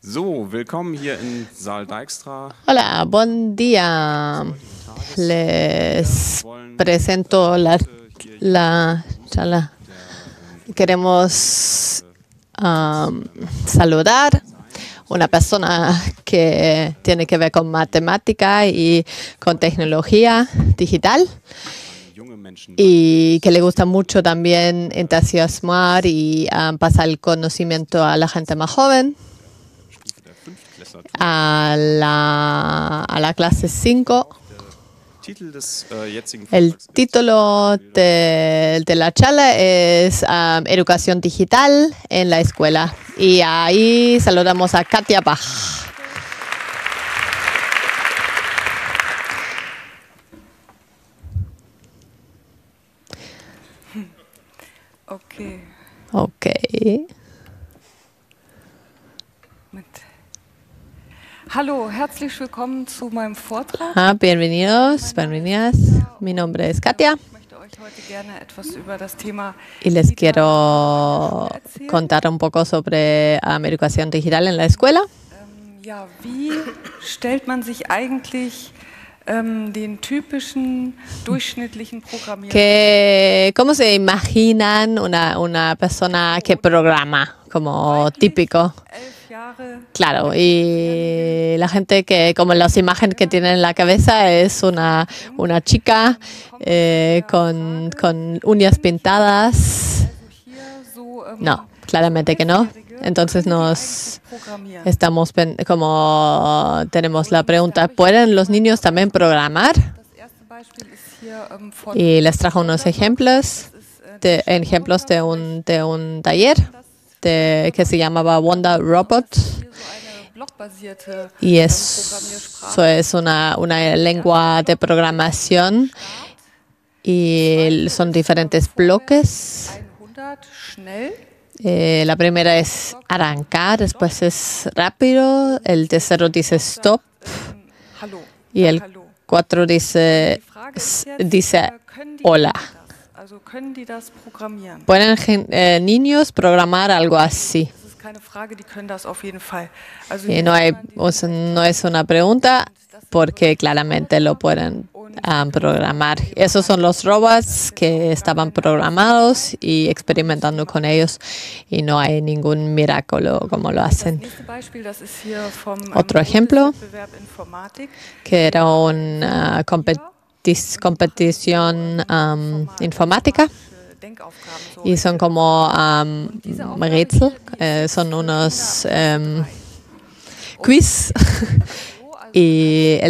So, willkommen hier in Saal Dijkstra. Hola, buen día. Les presento la charla. Queremos saludar una persona que tiene que ver con matemática y con tecnología digital y que le gusta mucho también entusiasmar y pasar el conocimiento a la gente más joven. A la clase 5. El título de la charla es Educación Digital en la Escuela. Y ahí saludamos a Katja Bach. Okay. Hallo, herzlich willkommen zu meinem Vortrag. Bienvenidos, bienvenidas. Mi nombre es Katja. Y les quiero contar un poco sobre educación digital en la escuela. Ja, wie stellt man sich eigentlich den typischen durchschnittlichen Programmierer? ¿Cómo se imaginan una persona que programa como típico? Claro, y la gente que, como las imágenes que tienen en la cabeza, es una chica con uñas pintadas. No, claramente que no. Entonces tenemos la pregunta, ¿pueden los niños también programar? Y les trajo unos ejemplos de un taller que se llamaba Wonder Robot. Y eso es una lengua de programación y son diferentes bloques. La primera es arrancar, después es rápido, el tercero dice stop y el 4 dice hola. ¿Pueden niños programar algo así? Y no es una pregunta porque claramente lo pueden programar. Esos son los robots que estaban programados y experimentando con ellos y no hay ningún milagro como lo hacen. Otro ejemplo que era una competición informática y son como Rätsel, son unos quiz y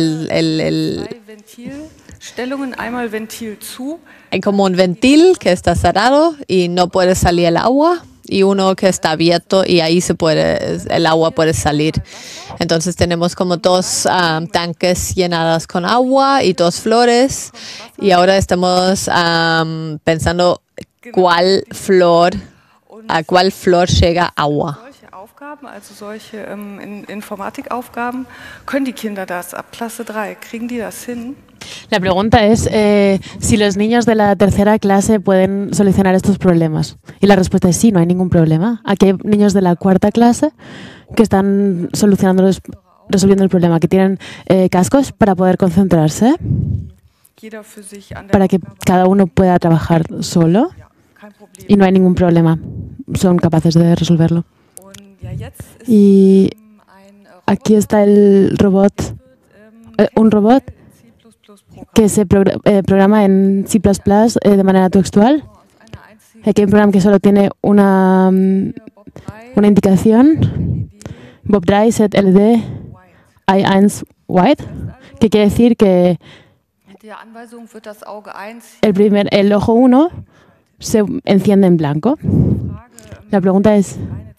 hay como un ventil que está cerrado y no puede salir el agua y uno que está abierto y ahí el agua puede salir. Entonces tenemos como dos tanques llenados con agua y dos flores y ahora estamos pensando a cuál flor llega agua. Also solche Informatikaufgaben, können die Kinder das ab Klasse 3? Kriegen die das hin? La pregunta es si los niños de la tercera clase pueden solucionar estos problemas. Y la respuesta es sí, no hay ningún problema. Aquí hay niños de la cuarta clase que están resolviendo el problema, que tienen cascos para poder concentrarse, para que cada uno pueda trabajar solo. Y no hay ningún problema. Son capaces de resolverlo. Y aquí está el robot, un robot que se programa en C++ de manera textual. Aquí hay un programa que solo tiene una indicación, Bob 3 set LD I1 white, que quiere decir que el ojo 1 se enciende en blanco. La pregunta es,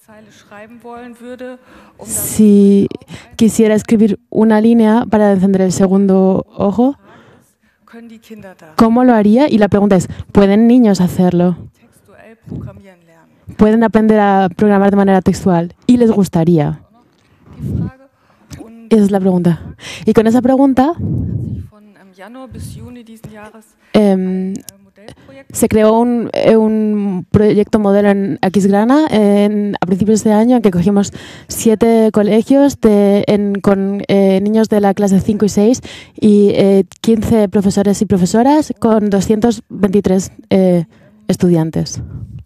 si quisiera escribir una línea para encender el segundo ojo, ¿cómo lo haría? Y la pregunta es, ¿pueden niños hacerlo? ¿Pueden aprender a programar de manera textual? ¿Y les gustaría? Esa es la pregunta. Y con esa pregunta se creó un proyecto modelo en Aquisgrana a principios de año en que cogimos 7 colegios con niños de la clase 5 y 6 y 15 profesores y profesoras con 223 estudiantes.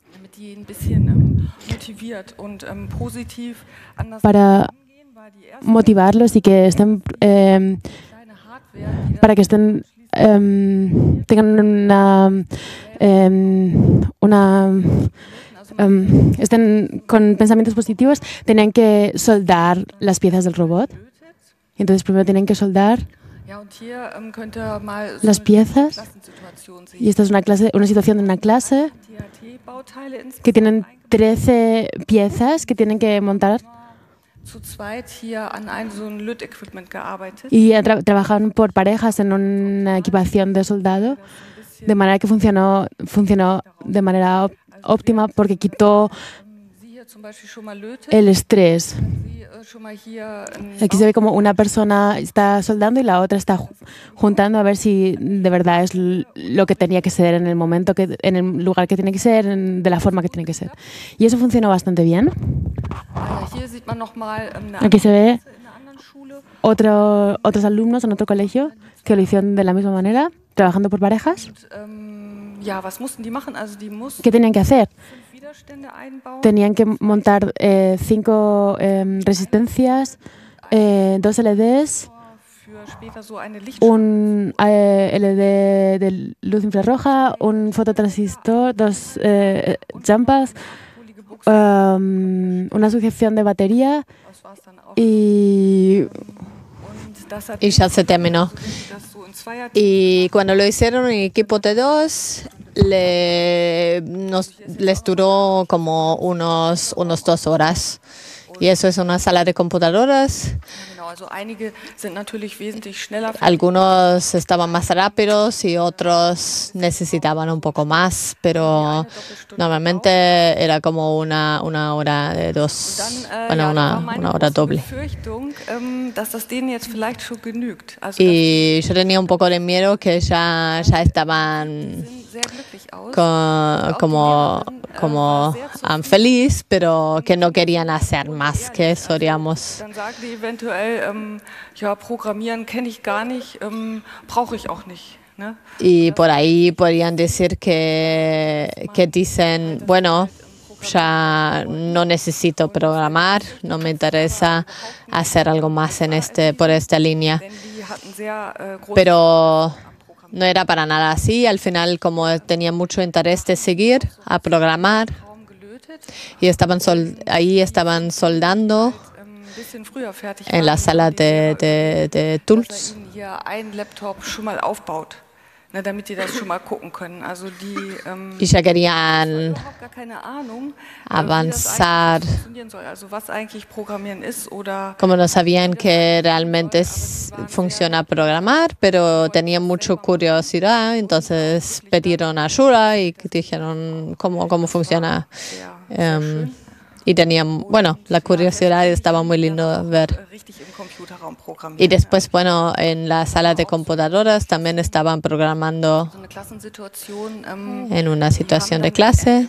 Para motivarlos y que estén tengan estén con pensamientos positivos, tenían que soldar las piezas del robot. Entonces primero tienen que soldar las piezas. Y esta es una situación de una clase que tienen 13 piezas que tienen que montar. Y trabajaron por parejas en una equipación de soldado, de manera que funcionó de manera óptima porque quitó el estrés. Aquí se ve como una persona está soldando y la otra está juntando a ver si de verdad es lo que tenía que ser en el momento, en el lugar que tiene que ser, de la forma que tiene que ser. Y eso funcionó bastante bien. Aquí se ve otros alumnos en otro colegio que lo hicieron de la misma manera, trabajando por parejas. ¿Qué tenían que hacer? Tenían que montar 5 resistencias, 2 LEDs, un LED de luz infrarroja, un fototransistor, 2 jampas, una sujeción de batería y ya se terminó. Y cuando lo hicieron en equipo de 2, les duró como unos 2 horas. Y eso es una sala de computadoras. Algunos estaban más rápidos y otros necesitaban un poco más, pero normalmente era como una hora de 2, bueno, una hora doble. Y yo tenía un poco de miedo que ya estaban como feliz, pero que no querían hacer más que eso, digamos. Y por ahí podrían decir que dicen, bueno, ya no necesito programar, no me interesa hacer algo más por esta línea. Pero no era para nada así. Al final, como tenía mucho interés de seguir a programar, y estaban soldando en la sala de tools. Y ya querían avanzar. Como no sabían que realmente funciona programar, pero tenían mucha curiosidad, entonces pidieron ayuda y dijeron cómo funciona. Y tenían, bueno, la curiosidad estaba muy lindo ver. Y después, bueno, en la sala de computadoras también estaban programando en una situación de clase.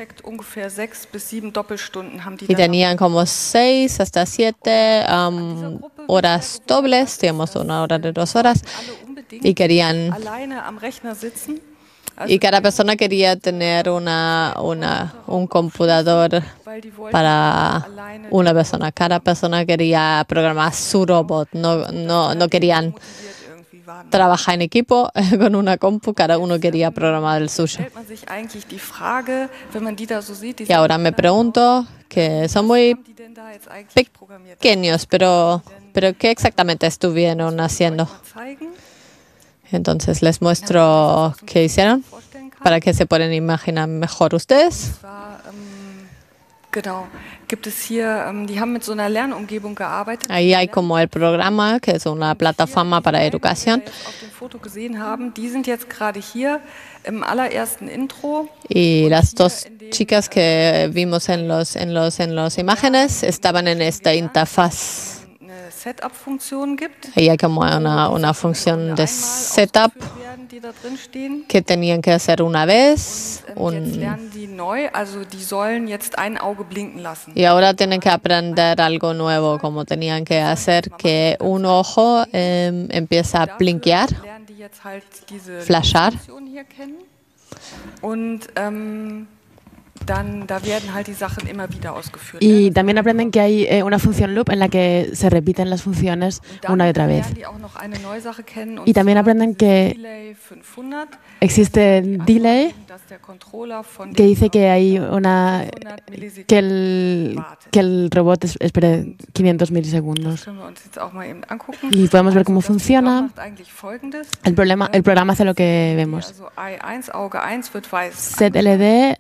Y tenían como 6 hasta 7 horas dobles, digamos 1 hora de 2 horas. Y querían... Y cada persona quería tener un computador para una persona. Cada persona quería programar su robot. No querían trabajar en equipo con una compu. Cada uno quería programar el suyo. Y ahora me pregunto que son muy pequeños, pero ¿qué exactamente estuvieron haciendo? Entonces les muestro qué hicieron para que se puedan imaginar mejor ustedes. Ahí hay como el programa, que es una plataforma para educación. Y las 2 chicas que vimos en las imágenes estaban en esta interfaz. Setup-Funktion gibt. Ahí hay como una función de setup Die da drin stehen. que tenían que hacer una vez. Jetzt lernen die neu, also die sollen jetzt ein Auge blinken lassen. Y ahora tienen que aprender algo nuevo, como tenían que hacer que un ojo empieza a blinkear, Lernen die jetzt halt diese flashar. Funktion hier kennen. Und dann, da werden halt die Sachen immer wieder ausgeführt. Y también aprenden que hay una función loop en la que se repiten las funciones una y otra vez. Lernen die auch noch eine neue Sache kennen. Y también aprenden que Delay 500, existe el delay dass der Controller von que dice que hay una 500 Millisekunden que el robot espere 500 milisegundos. können wir uns jetzt auch mal eben angucken. Y podemos ver cómo Das funciona. macht eigentlich Folgendes. El programa hace lo que vemos. Also I1, Auge 1 wird weiß Set LED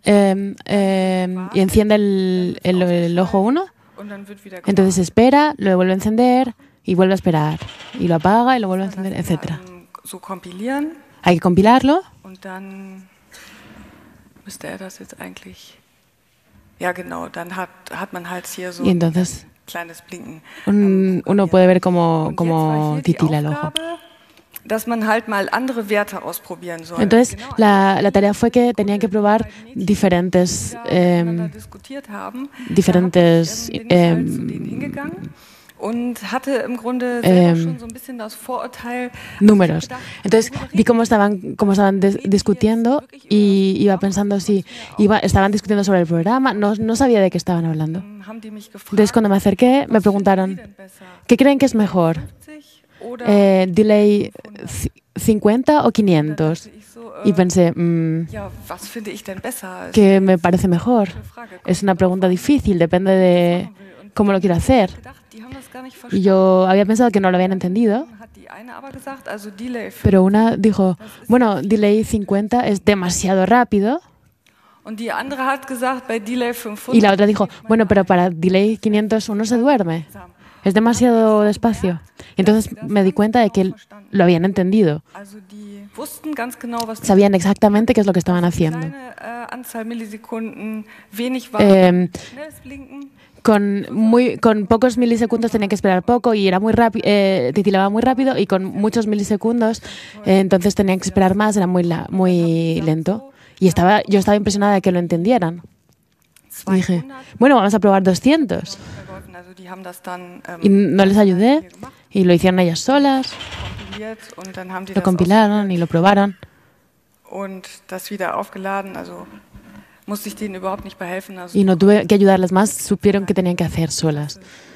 y enciende el ojo 1. und dann wird wieder Entonces espera, lo vuelve a encender y vuelve a esperar. Y lo apaga y lo vuelve a encender, etc. so kompilieren Hay que compilarlo. und dann müsste er das jetzt eigentlich. Ja, genau, dann hat man halt hier so Y entonces ein kleines Blinken. uno puede ver Und jetzt war cómo hier die titila el ojo. Aufgabe, dass man halt mal andere Werte ausprobieren soll. Entonces Genau, la tarea fue que tenían que probar diferentes miteinander diskutiert haben. diferentes Da bin ich halt zu denen hingegangen und hatte im Grunde selber schon so ein bisschen das Vorurteil. números. Entonces vi cómo estaban discutiendo y iba pensando si estaban discutiendo sobre el programa. No sabía de qué estaban hablando. Haben die mich gefragt, Entonces cuando me acerqué me preguntaron, ¿qué creen que es mejor? 50 oder ¿Delay 50 o 500? ich so, Y pensé, ja, was finde ich denn besser? ¿qué me parece mejor? Frage. Es una pregunta difícil, depende de cómo lo quiero hacer. Gedacht, die haben das gar nicht Y verstanden. yo había pensado que no lo habían entendido, Hat die eine aber gesagt, also Delay 5. pero una dijo, bueno, delay 50 es demasiado rápido. Und die andere hat gesagt, bei Delay 500 Y la otra dijo, bueno, pero para delay 500 uno se duerme. Es demasiado despacio. Y entonces me di cuenta de que lo habían entendido. Also die wussten ganz genau, was die Sabían exactamente qué es lo que estaban haciendo. kleine Anzahl Millisekunden wenig war, Eh, schnelles Blinken. con pocos milisegundos tenía que esperar poco y era muy rápido, titilaba muy rápido, y con muchos milisegundos entonces tenían que esperar más, era muy lento. Y yo estaba impresionada de que lo entendieran. Y dije, bueno, vamos a probar 200. Also die haben das dann Y no les ayudé y lo hicieron ellas solas, kompiliert und dann haben die lo das compilaron y lo probaron. und das wieder aufgeladen. Also musste ich denen überhaupt nicht behelfen. Also Y no tuve que ayudarles más, supieron que tenían que hacer solas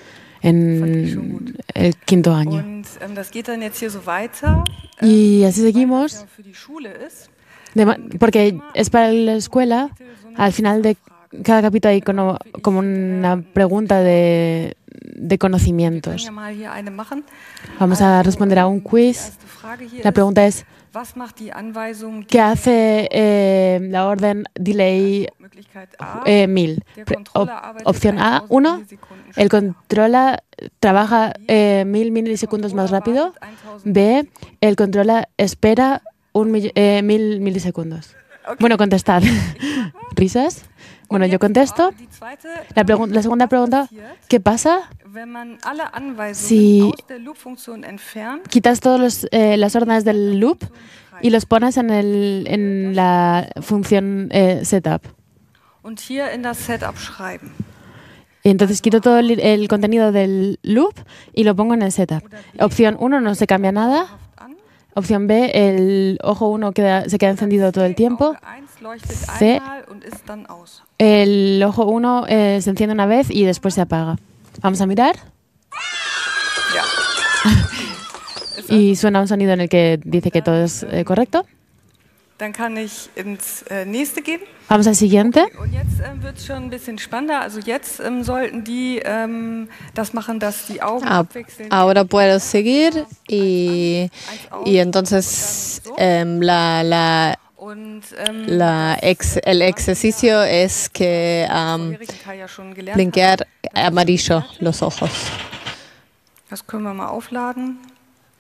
en el quinto año. und das geht dann jetzt hier so weiter. Y así seguimos, Für die Schule ist. porque es para la escuela. Al final de cada capítulo hay como una pregunta de Wir conocimientos. können ja mal hier eine machen. Vamos a responder a un quiz. Erste Frage hier La pregunta es, was macht die Anweisung ¿qué hace la orden delay Möglichkeit A? 1000? Opción A, 1. El controla trabaja 1000 milisegundos más rápido. B. El controla espera 1000 milisegundos. Bueno, contestad. ¿Risas? Bueno, yo contesto. Die zweite, La segunda pregunta, ¿qué pasa wenn man alle Anweisungen si aus der Loop-Funktion entfernt, quitas todas las órdenes del loop y los pones en la función setup? und hier in das Setup schreiben? Y entonces quito todo el contenido del loop y lo pongo en el setup. Opción 1, no se cambia nada. An. Opción B, el ojo 1 se queda encendido todo el tiempo. Auge 1 leuchtet C. einmal und ist dann aus. El ojo 1 se enciende una vez y después se apaga. Vamos a mirar. Ja. Y suena un sonido en el que dice que todo es correcto. Dann kann ich ins nächste gehen. Vamos al siguiente. Und jetzt wird es schon ein bisschen spannender. Also jetzt sollten die das machen, dass die Augen abwechseln. Ahora puedo seguir y entonces Und el ejercicio es que ja schon gelernt hat. blinkear amarillo los ojos. Das können wir mal aufladen.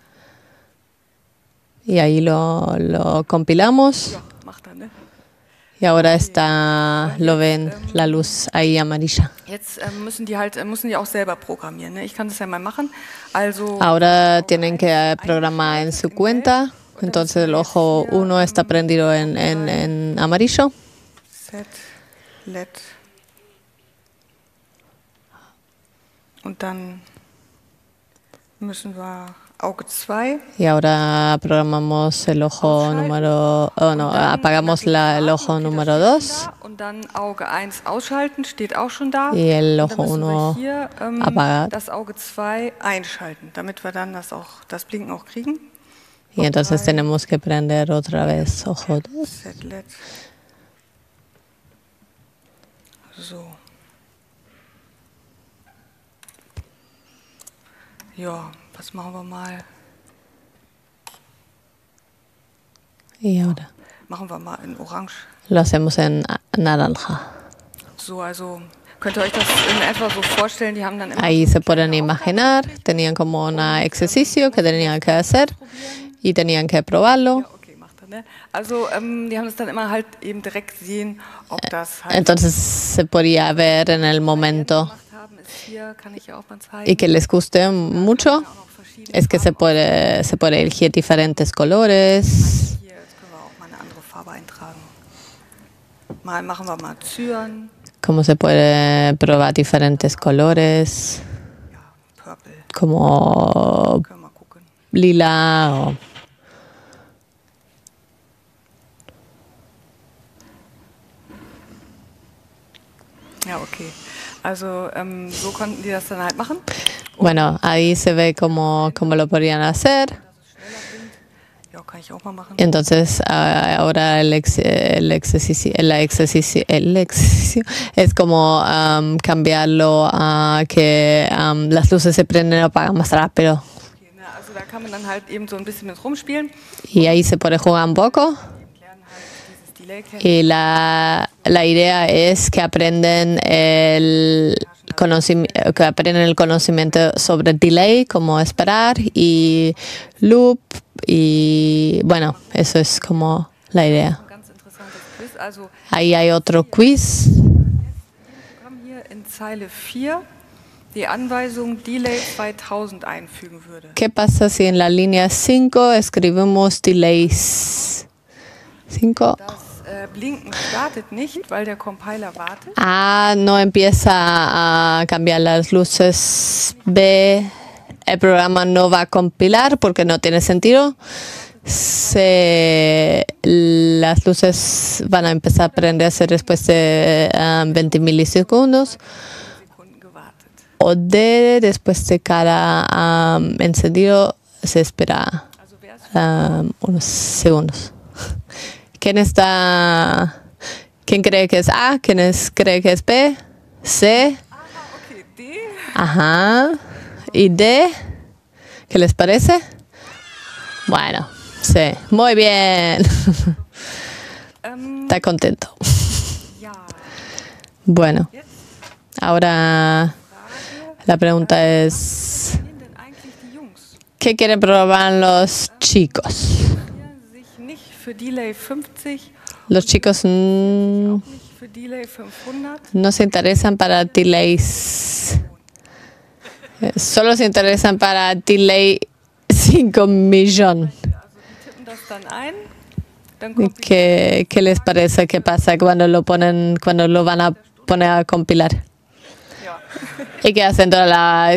Y ahí lo compilamos. Ja, macht er, ne? Y ahora está, lo ven, la luz ahí amarilla. Jetzt müssen die auch selber programmieren. Ne? Ich kann das ja mal machen. Also Ahora tienen que programar en su cuenta. Entonces el ojo 1 está prendido en amarillo. Set, LED. Und dann müssen wir Auge 2. Y ahora programamos el ojo número... Oh, no, apagamos el ojo número 2. Und dann Auge 1 ausschalten, steht auch schon da. Y el Und dann ojo müssen wir 1 hier apagar. das Auge 2 einschalten, damit wir dann das Blinken auch kriegen. Y entonces tenemos que prender otra vez ojo 2. Set, LED. So. Ja, was machen wir mal? Y ahora Machen wir mal in Orange. lo hacemos en naranja. So, also könnt ihr euch das in etwa so vorstellen, die haben dann immer Ahí se pueden imaginar, tenían como un ejercicio que tenían que hacer y tenían que probarlo. Ja, okay, macht er, ne? Also die haben das dann immer halt eben direkt sehen, ob das halt Entonces se podía ver en el momento gemacht haben, ist hier, kann ich ja auch mal zeigen. y que les guste mucho. Auch noch verschiedene Es que se puede elegir diferentes colores. Hier, jetzt können wir auch mal eine andere Farbe eintragen. Mal machen wir mal Cyan, Como se puede probar diferentes colores, ja, Purple, como können wir mal gucken. lila o... Ja, okay. Also so konnten die das dann halt machen. Bueno, ahí se ve cómo lo podrían hacer. Ja, kann ich auch mal machen. Entonces ahora el ejercicio es como cambiarlo a que las luces se prenden o apagan más rápido. Okay, ne, also da kann man dann halt eben so ein bisschen mit rumspielen. Y ahí se puede jugar un poco. Die lernen halt dieses Delay kennen. Y la idea es que aprenden el conocimiento sobre delay, como esperar, y loop, y bueno, eso es como la idea. Ein ganz interessantes Quiz. Also Ahí hay otro quiz. Programm hier in Zeile 4 die Anweisung Delay 2000 einfügen würde. ¿Qué pasa si en la línea 5 escribimos delays 5? Das Blinken startet nicht, weil der Compiler wartet. A no empieza a cambiar las luces. B, el programa no va a compilar porque no tiene sentido. C, las luces van a empezar a prenderse después de 20 milisegundos. Sekunden gewartet. O D, después de cada encendido se espera Also wer ist unos segundos. ¿Quién cree que es A? ¿Quién cree que es B? C. okay, D. Ajá. ¿Y D? ¿Qué les parece? Bueno, sí. Muy bien. Está contento. Ja. Bueno, Jetzt ahora Frage, la pregunta es, nehmen denn eigentlich die Jungs? ¿qué quieren probar los chicos? Interessieren sich nicht für Delay 50, Los chicos auch nicht für Delay 500. no se interesan para delays. Solo se interesan para delay 5 millones. Also die tippen das dann ein, dann kommt ¿Qué les parece que pasa cuando lo van a poner a compilar? ja. ¿Y qué hacen toda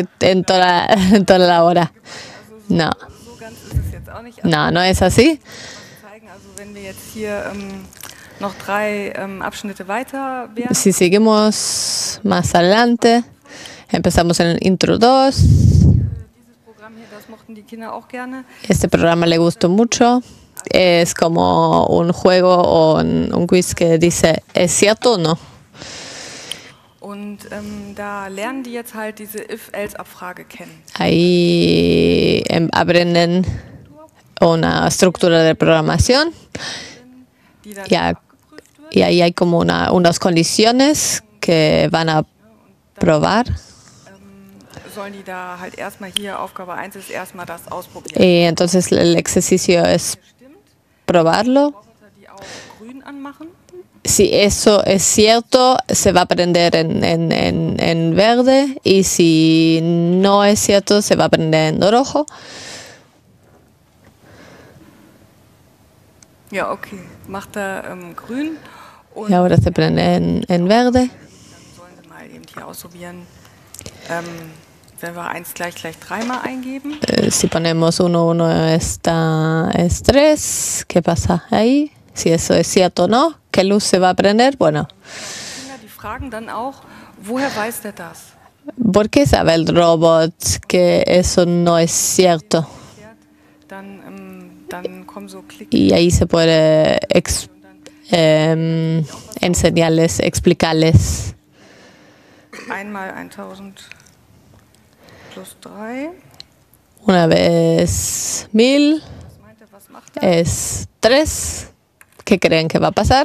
la hora? No, So ganz ist es jetzt auch nicht. Also no es así. zeigen, also wenn wir jetzt hier noch 3 Abschnitte weiter wären, Si seguimos más adelante, empezamos en el intro 2. dieses Programm hier, das mochten die Kinder auch gerne. Este programa le gustó mucho. Es como un juego o un quiz que dice, ¿es cierto o no? Und da lernen die jetzt halt diese If-Else-Abfrage kennen. Ahí aprenden una estructura de programación. Die dann Ja. abgeprüft wird. Y ahí hay como unas condiciones que van a probar. Sollen die da halt erstmal hier, Aufgabe 1 ist erstmal das ausprobieren. Y entonces el ejercicio es Stimmt. probarlo. Roboter, die auch grün anmachen. si eso es cierto, se va a prender en verde, y si no es cierto, se va a prender en rojo. Ja, okay. Macht grün. Y ahora se prende en verde. Dann sollen Sie mal eben hier ausprobieren, wenn wir 1 gleich 3 mal eingeben. Si ponemos 1, 1 es 3, ¿qué pasa ahí? Si eso es cierto o no, ¿qué luz se va a prender? Bueno, Kinder, die fragen dann auch, woher weiß der das? ¿por qué sabe el robot que eso no es cierto? Dann kommen so Klick. Y ahí se puede enseñarles, explicarles. Einmal 1000 plus 3. Una vez 1000 Was meint er, was macht er? es 3. ¿Qué creen que va a pasar?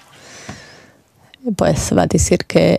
Pues va a decir que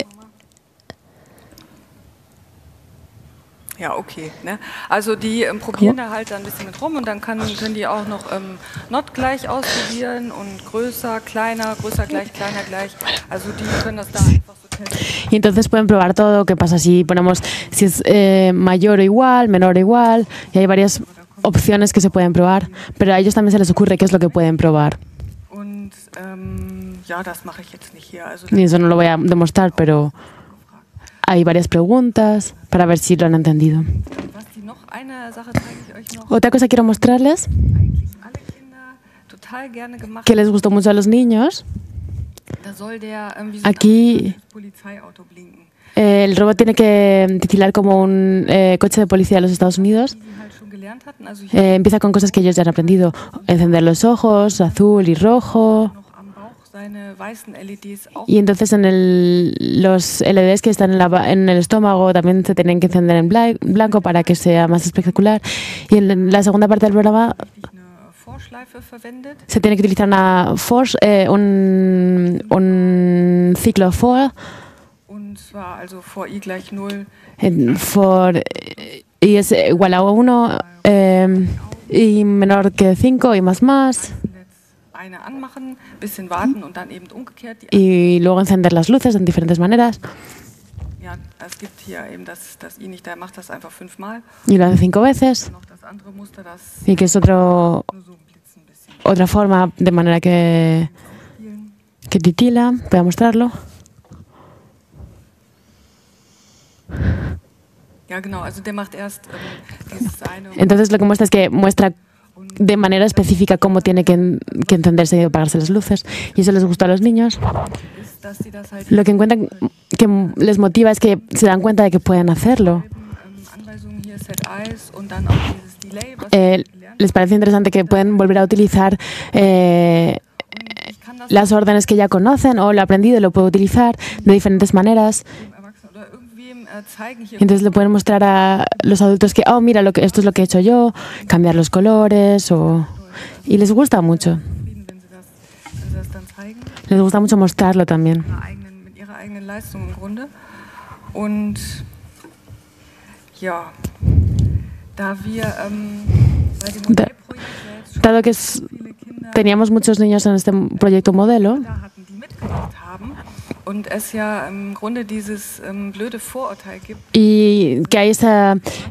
Ja, okay. Ne? Also die probieren da halt dann ein bisschen mit rum, und dann können die auch noch not gleich ausprobieren und größer, kleiner, größer gleich, kleiner gleich. Also die können das da einfach so testen. Y entonces pueden probar todo. ¿Qué pasa si ponemos si es mayor o igual, menor o igual? Y hay varias opciones que se pueden probar, pero a ellos también se les ocurre qué es lo que pueden probar. Und ja, das mache ich jetzt nicht hier. Also Y eso no lo voy a demostrar, pero hay varias preguntas para ver si lo han entendido. was die noch, eine Sache zeige ich euch noch. Otra cosa quiero mostrarles, Eigentlich alle Kinder total gerne gemacht. que les gustó mucho a los niños. Da soll der wie so Aquí ein Polizeiauto blinken. el robot tiene que titilar como un coche de policía de los Estados Unidos. Die sie halt schon gelernt hatten. Also hier Empieza con cosas que ellos ya han aprendido. Encender los ojos, azul y rojo. noch am Bauch seine weißen LEDs auch. Y entonces en los LEDs que están en el estómago también se tienen que encender en blanco para que sea más espectacular. Y en la segunda parte del programa Eine Vorschleife verwendet. se tiene que utilizar un ciclo for, Und zwar also vor I gleich 0. y es igual a 1 y menor que 5 y más. Eine anmachen, bisschen warten und dann eben umgekehrt. Y luego encender las luces en diferentes maneras. Ja, es gibt hier eben das I nicht, der macht das einfach 5 Mal. Y lo hace 5 veces. Noch das andere Muster, das Y que es nur so ein Blitzen ein bisschen otra forma de manera que spielen. titila. Voy a mostrarlo. Ja, genau, also der macht erst dieses eine. Entonces lo que muestra es que muestra de manera específica cómo tiene que encenderse y apagarse las luces. Y eso les gustó a los niños. Ist, dass sie das halt Lo que encuentran que les motiva es que se dan cuenta de que pueden hacerlo. Anweisungen hier Set Eyes und dann auch dieses Delay, was sie gelernt Les parece interesante que pueden volver a utilizar haben. Ich kann das las órdenes que ya conocen, o lo aprendido y lo puedo utilizar de diferentes maneras. dem Erwachsenen oder irgendwem zeigen hier. Entonces le pueden mostrar a los adultos que, oh, mira, esto es lo que he hecho yo, cambiar los colores, y les gusta mucho. Wenn sie das dann zeigen. Les gusta mucho mostrarlo también. Mit ihrer eigenen Leistung im Grunde. Und ja, da wir bei dem Modellprojekt ja jetzt schon Dado que viele Kinder teníamos muchos niños en este proyecto modelo da hatten, die mitgemacht haben und es ja im Grunde dieses blöde Vorurteil gibt, y que hay ese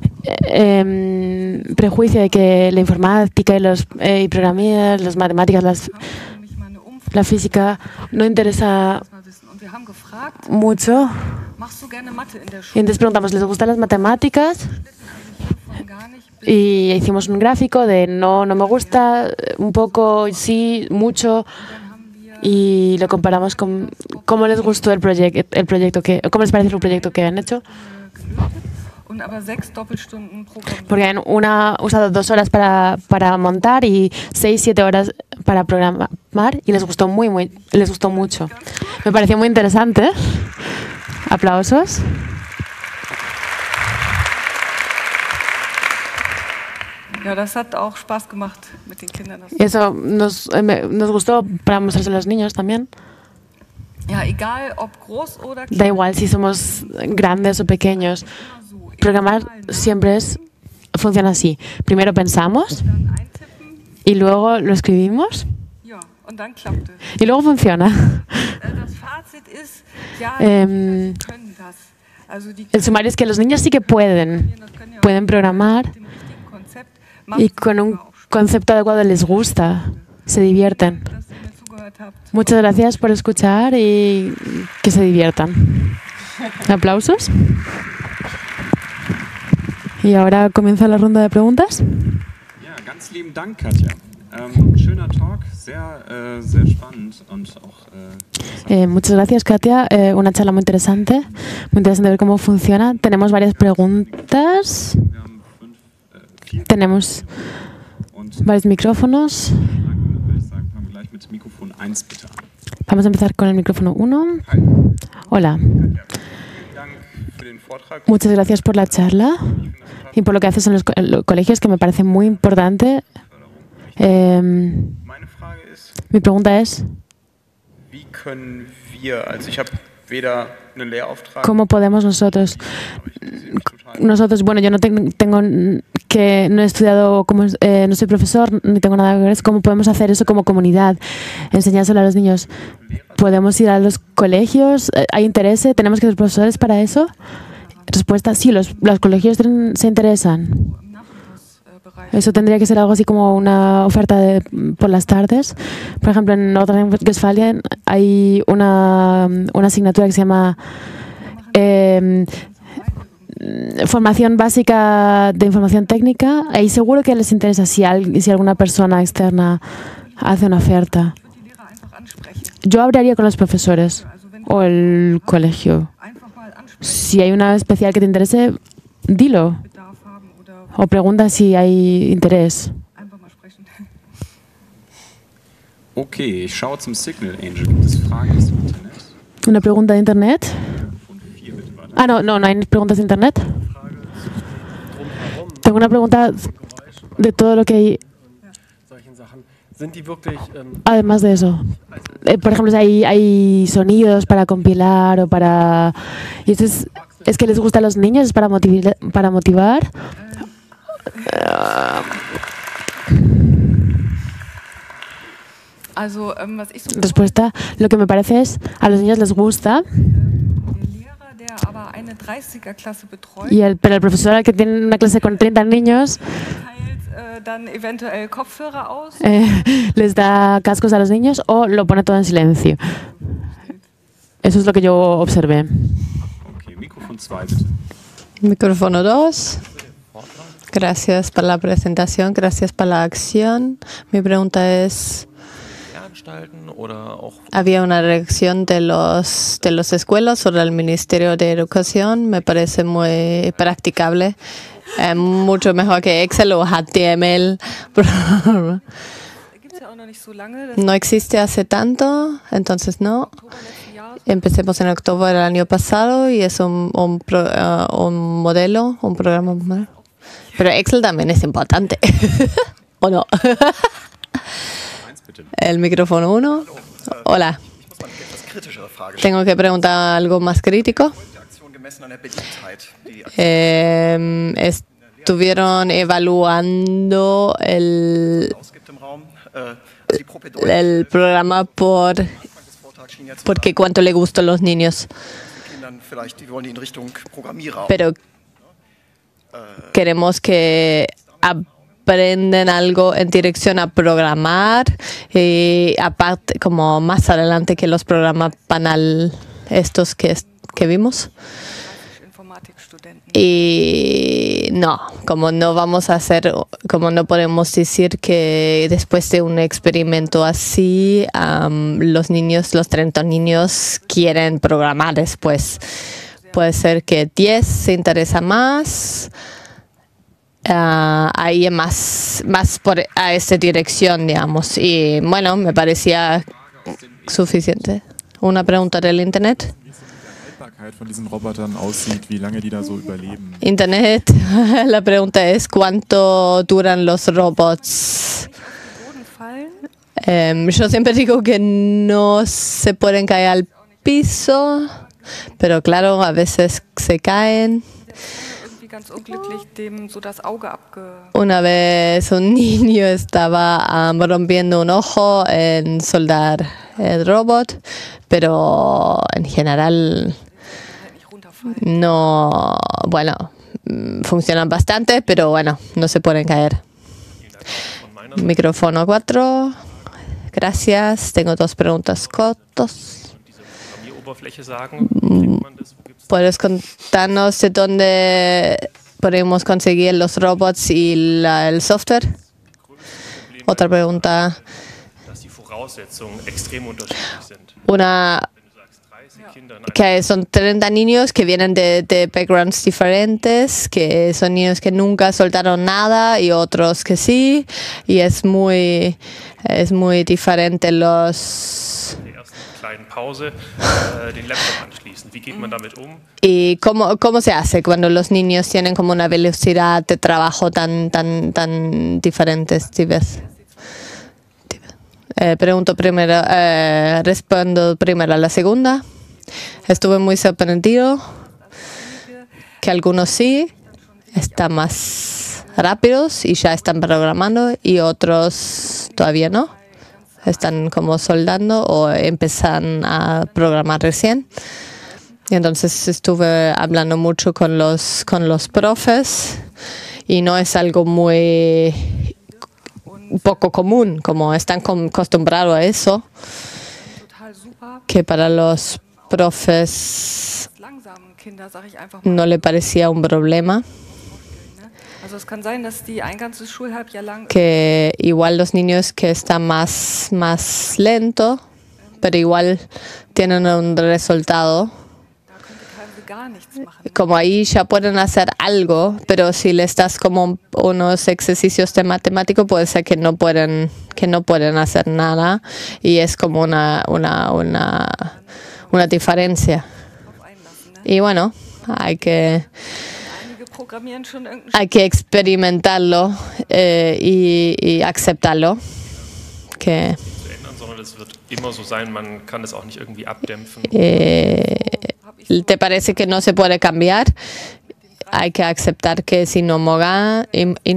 prejuicio de que la informática y programar, las matemáticas, haben wir nämlich mal eine Umfrage la física no interesa mal wissen. Und wir haben gefragt, mucho. machst du gerne Mathe in der Y Schule? entonces preguntamos, ¿les gustan las matemáticas? Von gar nicht bis Y hicimos un gráfico de no me gusta, un poco, sí, mucho. Y lo comparamos con cómo les gustó el proyecto cómo les parece el proyecto que han hecho. und aber 6 Doppelstunden pro Programm. Porque han usado 2 horas para montar y 6-7 horas para programar, y les gustó les gustó mucho. Me pareció muy interesante. Aplausos. Ja, das hat auch Spaß gemacht mit den Kindern. Das Y eso nos gustó para mostrarse a los niños también. ja, egal ob groß oder Da igual si somos grandes o pequeños. so, Programar siempre funciona así. Primero pensamos dann eintippen, y luego lo escribimos. ja, Und dann klappt es. Y luego funciona. Das Fazit ist, ja, die können das. Also El sumario es que los niños sí que pueden programar mit dem richtigen Konzept y con un concepto adecuado les gusta, se divierten. dass ihr mir zugehört habt. Muchas gracias por escuchar y que se diviertan. Aplausos. Y ahora comienza la ronda de preguntas. Ja, ganz lieben Dank, Katja. Schöner Talk, sehr spannend und auch Muchas gracias, Katia. Una charla muy interesante ver cómo funciona. Tenemos varias preguntas. wir haben vier Tenemos und varios micrófonos. würde ich sagen, fangen wir gleich mit Mikrofon 1 bitte an. Vamos a empezar con el micrófono 1. Hi. Hola. Vielen Dank für den Vortrag. Muchas gracias por la charla y por lo que haces en los colegios, que me parece muy importante. Meine Frage ist, Mi pregunta es, wie können wir, also ich habe weder einen Lehrauftrag, ¿cómo podemos nosotros, bueno, yo no no he estudiado, no soy profesor, ni tengo nada que ver, ¿cómo podemos hacer eso como comunidad? Enseñárselo a los niños. ¿Podemos ir a los colegios? ¿Hay interés? ¿Tenemos que ser profesores para eso? Respuesta, sí, los colegios se interesan. Eso tendría que ser algo así como una oferta por las tardes. Por ejemplo, en Nordrhein-Westfalen hay una asignatura que se llama formación básica de información técnica. Ahí seguro que les interesa si alguna persona externa hace una oferta. Yo hablaría con los profesores o el colegio. Si hay una especial que te interese, dilo. O pregunta si hay interés. okay, ich schaue zum Signal Angel. Gibt es Fragen aus dem Internet? ¿Una pregunta de internet? Und 4 bitte weiter. Ah, no hay preguntas de internet. Tengo una pregunta de todo lo que hay. Además de eso, por ejemplo, si hay sonidos para compilar o para... ¿Y esto es que les gusta a los niños? ¿Es para motivar? Also, was ich so Respuesta, lo que me parece es, a los niños les gusta, der Lehrer, der aber eine 30er-Klasse betreut, pero el profesor que tiene una clase con 30 niños teilt dann eventuell Kopfhörer aus. les da cascos a los niños o lo pone todo en silencio. Eso es lo que yo observé. Okay, Mikrofon 2 bitte. Micrófono 2. Gracias por la presentación, gracias por la acción. Mi pregunta es, ¿había una reacción de los escuelas sobre el Ministerio de Educación? Me parece muy practicable. Mucho mejor que Excel o HTML. Gibt's ja auch noch nicht so lange. Das No existe hace tanto, entonces no. Empecemos en octubre del año pasado y es un modelo, un programa modelo. Pero Excel también es importante. ¿O no? El micrófono 1. Hola. Tengo que preguntar algo más crítico. Estuvieron evaluando el programa porque cuánto le gustó a los niños. Pero queremos que aprenden algo en dirección a programar y aparte como más adelante que los programas banal estos que vimos. Y no, como no vamos a hacer, como no podemos decir que después de un experimento así, los 30 niños quieren programar después. Puede ser que 10 se interesa más, ahí más a esta dirección, digamos. Y bueno, me parecía suficiente. Una pregunta del Internet. Von diesen Robotern aussieht, wie lange die da so überleben. Internet, la pregunta es ¿cuánto duran los robots? Yo siempre digo que no se pueden caer al piso, pero claro, a veces se caen. irgendwie ganz unglücklich dem so das Auge Una vez un niño estaba rompiendo un ojo en soldar el robot, pero en general nicht runterfallen. no, bueno, funcionan bastante, pero bueno, no se pueden caer. Micrófono 4. Gracias. Tengo 2 preguntas cortas. ¿Puedes contarnos de dónde podemos conseguir los robots y el software? Otra pregunta. Una que son 30 niños que vienen de backgrounds diferentes, que son niños que nunca soltaron nada y otros que sí, y es muy diferente los... ¿Y cómo se hace cuando los niños tienen como una velocidad de trabajo tan diferentes? Respondo primero a la segunda. Estuve muy sorprendido que algunos sí están más rápidos y ya están programando y otros todavía no. Están como soldando o empiezan a programar recién. Y entonces estuve hablando mucho con los profes y no es algo muy poco común, como están acostumbrados a eso, que para los profes no le parecía un problema. Que igual los niños que están más lento, pero igual tienen un resultado. Como ahí ya pueden hacer algo, pero si les das como unos ejercicios de matemático, puede ser que no pueden hacer nada y es como una diferencia. Y bueno, hay que experimentarlo y aceptarlo. Que ¿te parece que no se puede cambiar? Hay que aceptar que es inhomogéneo.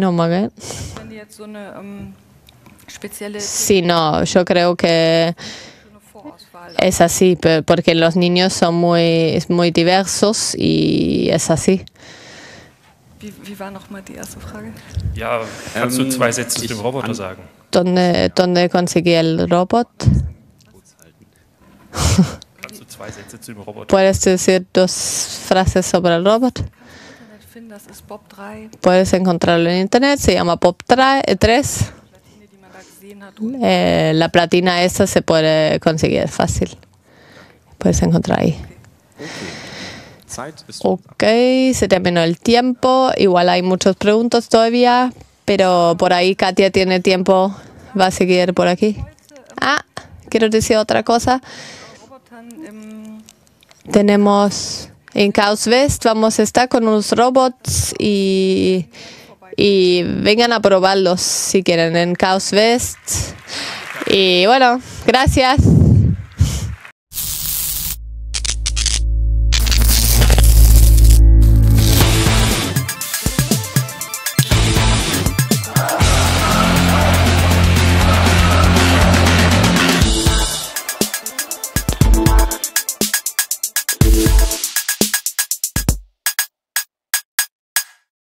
Sí, no, yo creo que es así, porque los niños son muy diversos y es así. Wie war nochmal die erste Frage? Ja, kannst du 2 Sätze zu dem Roboter sagen? ¿Dónde conseguí el robot? Kannst du 2 Sätze zu dem Roboter? ¿Puedes decir 2 frases sobre el robot? Das ist Bob 3. Puedes encontrarlo en internet, se llama Bob 3. La platina esa se puede conseguir, es fácil. Puedes encontrar ahí. Ok, se terminó el tiempo. Igual hay muchas preguntas todavía, pero por ahí Katia tiene tiempo. Va a seguir por aquí. Quiero decir otra cosa. Tenemos en Chaos West, vamos a estar con unos robots y vengan a probarlos si quieren en Chaos West. Y bueno, gracias.